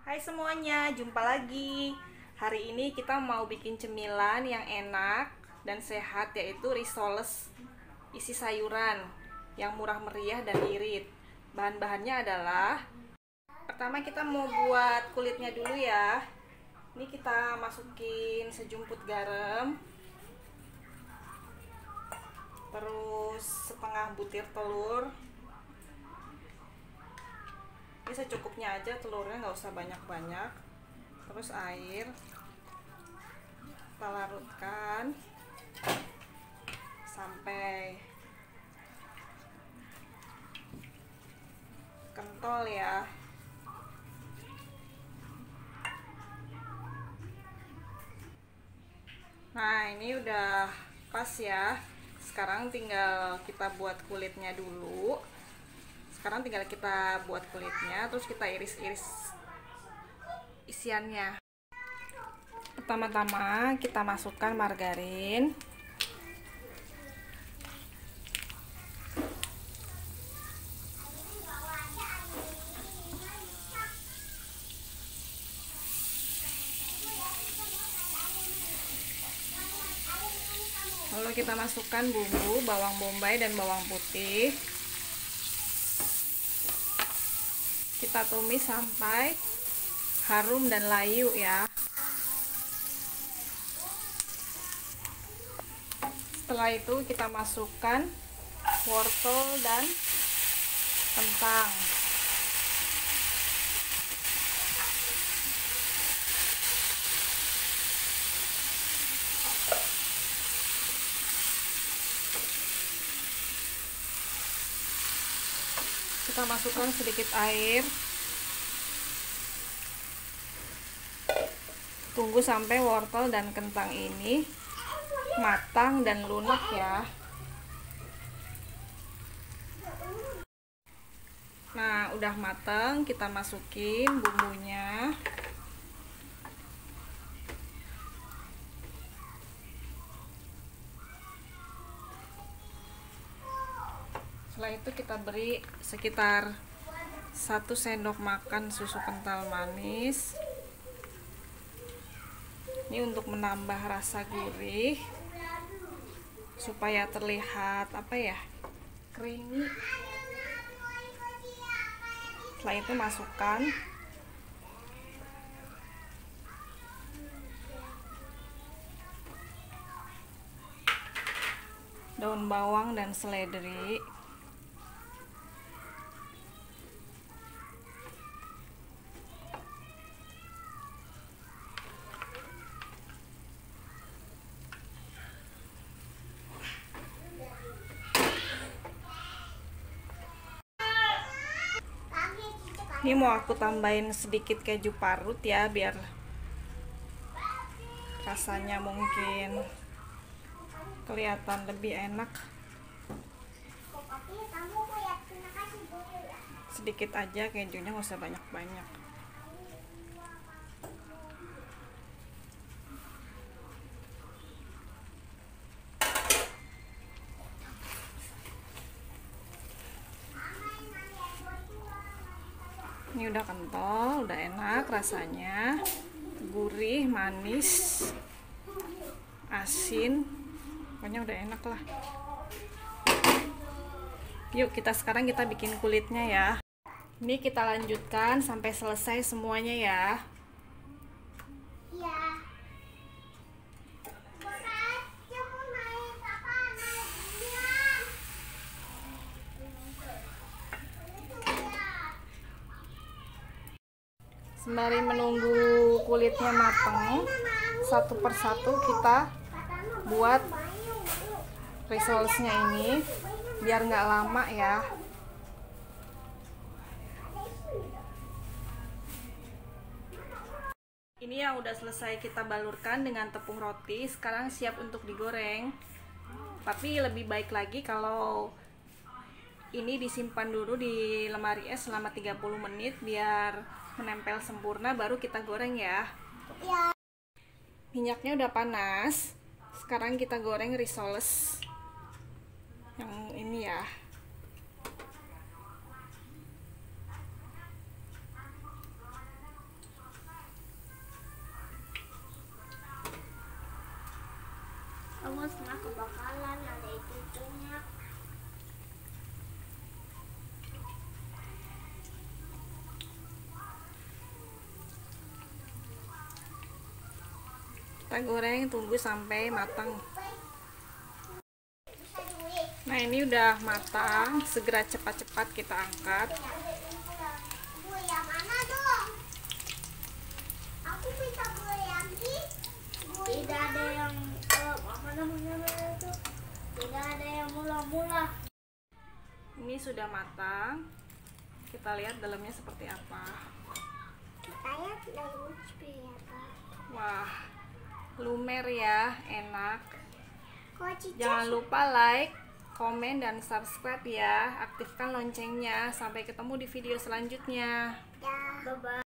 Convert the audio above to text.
Hai semuanya, jumpa lagi. Hari ini kita mau bikin cemilan yang enak dan sehat, yaitu risoles isi sayuran yang murah meriah dan irit. Bahan-bahannya adalah, pertama kita mau buat kulitnya dulu ya. Ini kita masukin sejumput garam, terus setengah butir telur. Ini secukupnya aja telurnya, nggak usah banyak-banyak. Terus air kita larutkan sampai kental ya. Nah, ini udah pas ya. Sekarang tinggal kita buat kulitnya dulu. Sekarang tinggal kita buat kulitnya, terus kita iris-iris isiannya. Pertama-tama kita masukkan margarin. Lalu kita masukkan bumbu, bawang bombay dan bawang putih. Kita tumis sampai harum dan layu ya. Setelah itu kita masukkan wortel dan kentang. Kita masukkan sedikit air. Tunggu sampai wortel dan kentang ini matang dan lunak ya. Nah, udah matang, kita masukin bumbunya. Setelah itu kita beri sekitar 1 sendok makan susu kental manis. Ini untuk menambah rasa gurih supaya terlihat creamy. Setelah itu masukkan daun bawang dan seledri. Ini mau aku tambahin sedikit keju parut ya, biar rasanya mungkin kelihatan lebih enak. Sedikit aja kejunya, nggak usah banyak-banyak. Ini udah kental, udah enak rasanya, gurih, manis, asin, pokoknya udah enak lah. Yuk sekarang kita bikin kulitnya ya. Ini kita lanjutkan sampai selesai semuanya ya. Sembari menunggu kulitnya matang, satu persatu kita buat risolesnya ini biar nggak lama ya. Ini yang udah selesai kita balurkan dengan tepung roti. Sekarang siap untuk digoreng. Tapi lebih baik lagi kalau ini disimpan dulu di lemari es selama 30 menit biar menempel sempurna, baru kita goreng ya. Minyaknya udah panas. Sekarang kita goreng risoles yang ini ya. hangus mah kebakaran, ada itunya. Kita goreng, tunggu sampai matang. Nah, ini udah matang, segera cepat-cepat kita angkat. Yang mana dong? Aku minta lagi. Tidak ada yang apa namanya itu? Tidak ada yang mula-mula. Ini sudah matang. Kita lihat dalamnya seperti apa. Kita lihat dalamnya seperti apa. Wah, lumer ya, enak. Kok Jangan lupa like, komen, dan subscribe ya. Aktifkan loncengnya. Sampai ketemu di video selanjutnya. Bye-bye.